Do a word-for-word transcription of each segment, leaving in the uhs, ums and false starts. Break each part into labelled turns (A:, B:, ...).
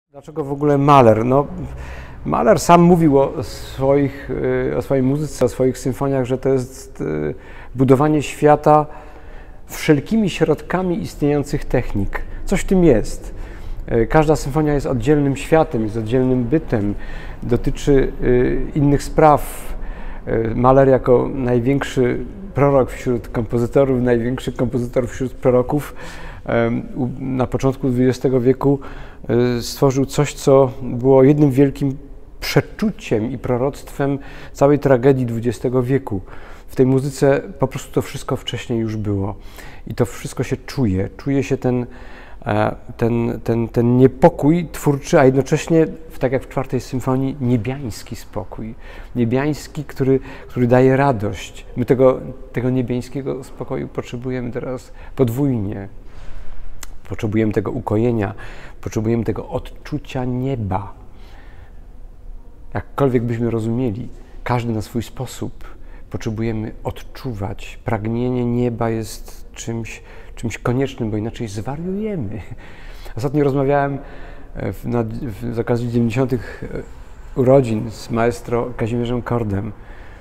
A: Dlaczego w ogóle Mahler? No, Mahler sam mówił o, swoich, o swojej muzyce, o swoich symfoniach, że to jest budowanie świata wszelkimi środkami istniejących technik. Coś w tym jest. Każda symfonia jest oddzielnym światem, jest oddzielnym bytem, dotyczy innych spraw. Mahler jako największy prorok wśród kompozytorów, największy kompozytor wśród proroków na początku dwudziestego wieku stworzył coś, co było jednym wielkim przeczuciem i proroctwem całej tragedii dwudziestego wieku. W tej muzyce po prostu to wszystko wcześniej już było i to wszystko się czuje. Czuje się ten, ten, ten, ten niepokój twórczy, a jednocześnie, tak jak w czwartej symfonii, niebiański spokój. Niebiański, który, który daje radość. My tego, tego niebiańskiego spokoju potrzebujemy teraz podwójnie. Potrzebujemy tego ukojenia, potrzebujemy tego odczucia nieba. Jakkolwiek byśmy rozumieli, każdy na swój sposób, potrzebujemy odczuwać. Pragnienie nieba jest czymś, czymś koniecznym, bo inaczej zwariujemy. Ostatnio rozmawiałem w, na, w, z okazji dziewięćdziesiątych urodzin z maestro Kazimierzem Kordem.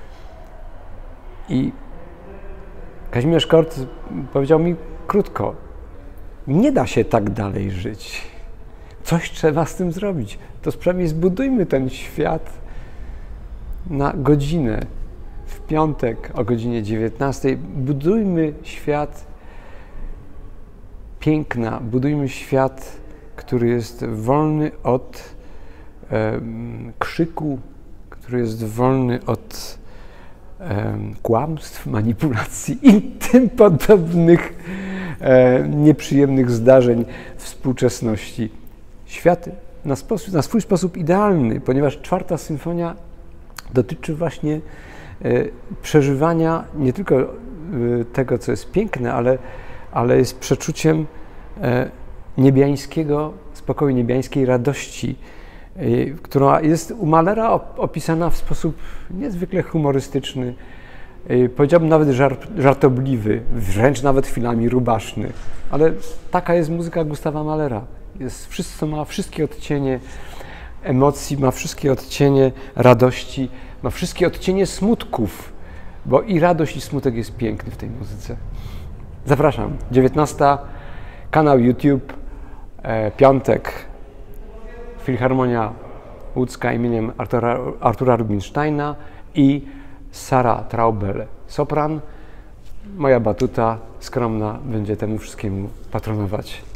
A: I Kazimierz Kord powiedział mi krótko: nie da się tak dalej żyć. Coś trzeba z tym zrobić. To przynajmniej zbudujmy ten świat na godzinę. W piątek o godzinie dziewiętnastej budujmy świat piękna, budujmy świat, który jest wolny od e, krzyku, który jest wolny od e, kłamstw, manipulacji i tym podobnych e, nieprzyjemnych zdarzeń współczesności. Świat na, sposób, na swój sposób idealny, ponieważ czwarta symfonia dotyczy właśnie e, przeżywania nie tylko e, tego, co jest piękne, ale, ale jest przeczuciem e, niebiańskiego spokoju, niebiańskiej radości, e, która jest u Mahlera opisana w sposób niezwykle humorystyczny, e, powiedziałbym nawet żart, żartobliwy, wręcz nawet chwilami rubaszny, ale taka jest muzyka Gustawa Mahlera. Jest wszystko, ma wszystkie odcienie emocji, ma wszystkie odcienie radości, ma wszystkie odcienie smutków, bo i radość, i smutek jest piękny w tej muzyce. Zapraszam, dziewiętnasta, kanał YouTube, e, piątek, Filharmonia Łódzka imieniem Artura, Artura Rubinsteina i Sara Traubel, sopran. Moja batuta skromna będzie temu wszystkiemu patronować.